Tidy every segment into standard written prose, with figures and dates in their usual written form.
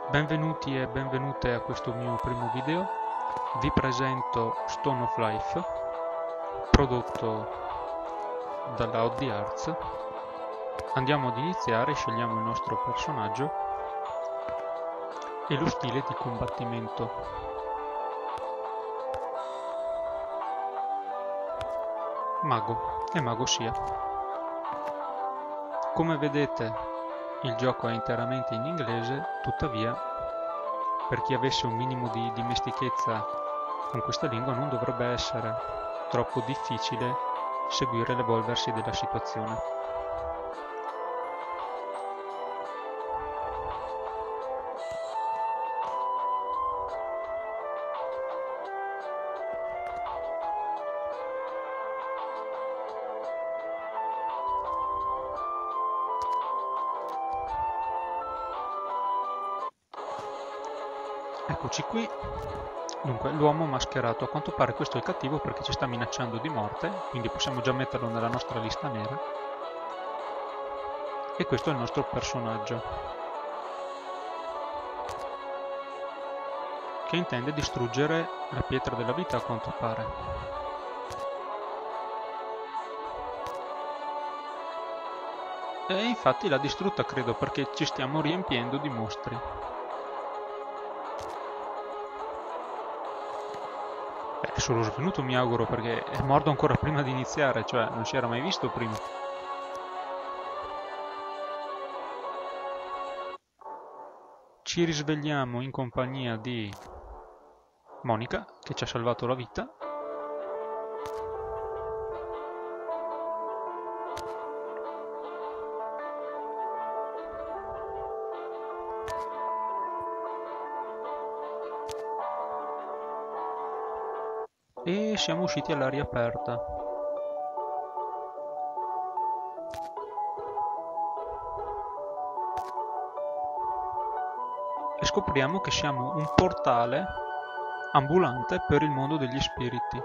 Benvenuti e benvenute a questo mio primo video. Vi presento Stone of Life, prodotto dalla Oddly Arts. Andiamo ad iniziare, scegliamo il nostro personaggio e lo stile di combattimento. Mago, e mago sia. Come vedete il gioco è interamente in inglese, tuttavia per chi avesse un minimo di dimestichezza con questa lingua non dovrebbe essere troppo difficile seguire l'evolversi della situazione. Eccoci qui. Dunque, l'uomo mascherato, a quanto pare questo è il cattivo perché ci sta minacciando di morte, quindi possiamo già metterlo nella nostra lista nera. E questo è il nostro personaggio, che intende distruggere la pietra della vita, a quanto pare. E infatti l'ha distrutta, credo, perché ci stiamo riempiendo di mostri. È solo svenuto, mi auguro, perché è morto ancora prima di iniziare, cioè non si era mai visto prima. Ci risvegliamo in compagnia di Monica, che ci ha salvato la vita. E siamo usciti all'aria aperta. E scopriamo che siamo un portale ambulante per il mondo degli spiriti.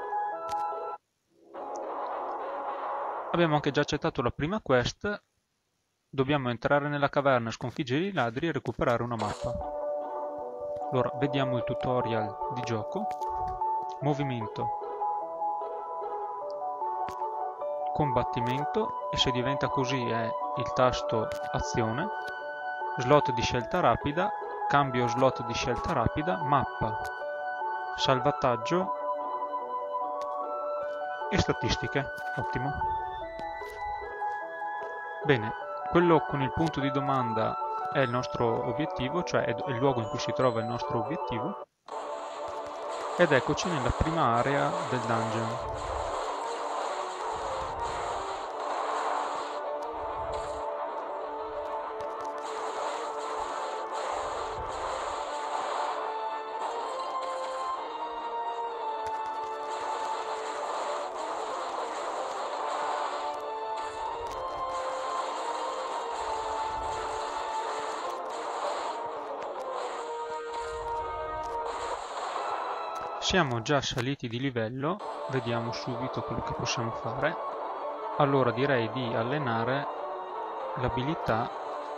Abbiamo anche già accettato la prima quest. Dobbiamo entrare nella caverna, sconfiggere i ladri e recuperare una mappa. Allora, vediamo il tutorial di gioco. Movimento, combattimento, e se diventa così è il tasto azione, slot di scelta rapida, cambio slot di scelta rapida, mappa, salvataggio e statistiche. Ottimo. Bene, quello con il punto di domanda è il nostro obiettivo, cioè è il luogo in cui si trova il nostro obiettivo. Ed eccoci nella prima area del dungeon. Siamo già saliti di livello, vediamo subito quello che possiamo fare. Allora direi di allenare l'abilità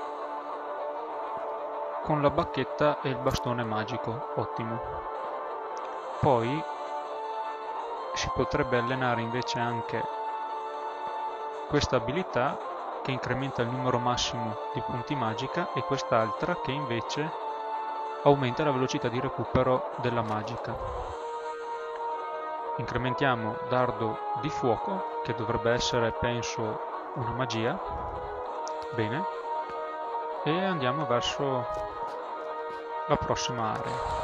con la bacchetta e il bastone magico. Ottimo. Poi si potrebbe allenare invece anche questa abilità che incrementa il numero massimo di punti magica e quest'altra che invece aumenta la velocità di recupero della magica. Incrementiamo dardo di fuoco, che dovrebbe essere, penso, una magia. Bene. E andiamo verso la prossima area.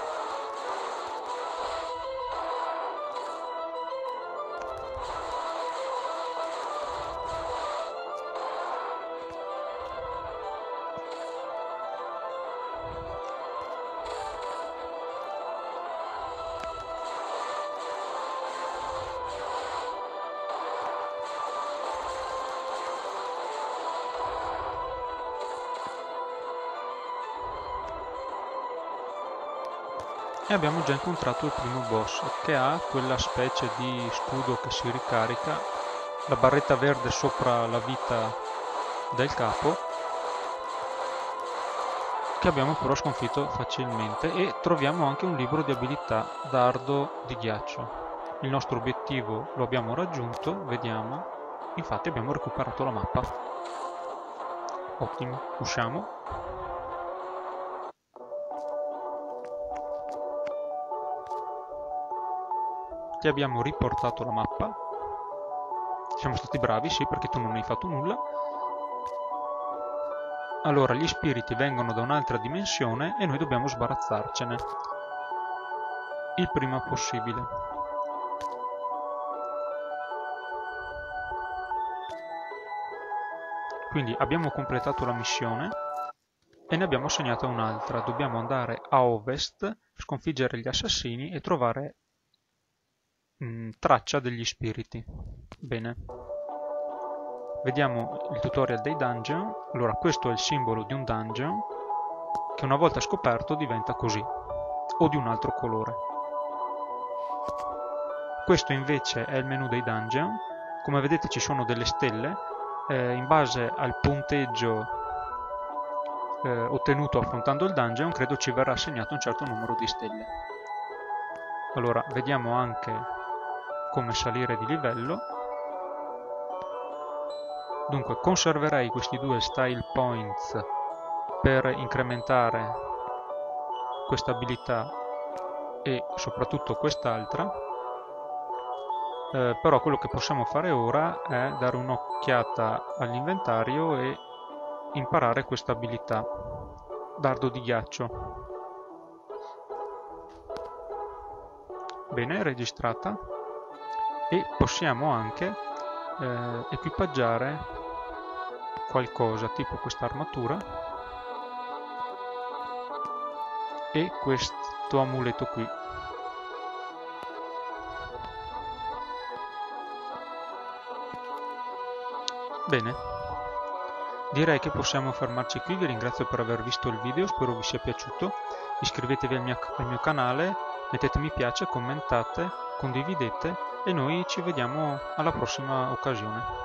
E abbiamo già incontrato il primo boss, che ha quella specie di scudo che si ricarica, la barretta verde sopra la vita del capo, che abbiamo però sconfitto facilmente, e troviamo anche un libro di abilità, dardo di ghiaccio. Il nostro obiettivo lo abbiamo raggiunto, vediamo, infatti abbiamo recuperato la mappa. Ottimo, usciamo. Ti abbiamo riportato la mappa. Siamo stati bravi, sì, perché tu non hai fatto nulla. Allora, gli spiriti vengono da un'altra dimensione e noi dobbiamo sbarazzarcene il prima possibile. Quindi abbiamo completato la missione e ne abbiamo segnata un'altra. Dobbiamo andare a ovest, sconfiggere gli assassini e trovare traccia degli spiriti. Bene. Vediamo il tutorial dei dungeon. Allora, questo è il simbolo di un dungeon che una volta scoperto diventa così, o di un altro colore. Questo invece è il menu dei dungeon. Come vedete ci sono delle stelle. In base al punteggio ottenuto affrontando il dungeon, credo ci verrà assegnato un certo numero di stelle. Allora, vediamo anche come salire di livello. Dunque, conserverei questi 2 style points per incrementare questa abilità e soprattutto quest'altra. Però quello che possiamo fare ora è dare un'occhiata all'inventario e imparare questa abilità, dardo di ghiaccio. Bene, registrata, e possiamo anche equipaggiare qualcosa, tipo questa armatura e questo amuleto qui. Bene, direi che possiamo fermarci qui. Vi ringrazio per aver visto il video, spero vi sia piaciuto. Iscrivetevi al mio canale, mettete mi piace, commentate, condividete e noi ci vediamo alla prossima occasione.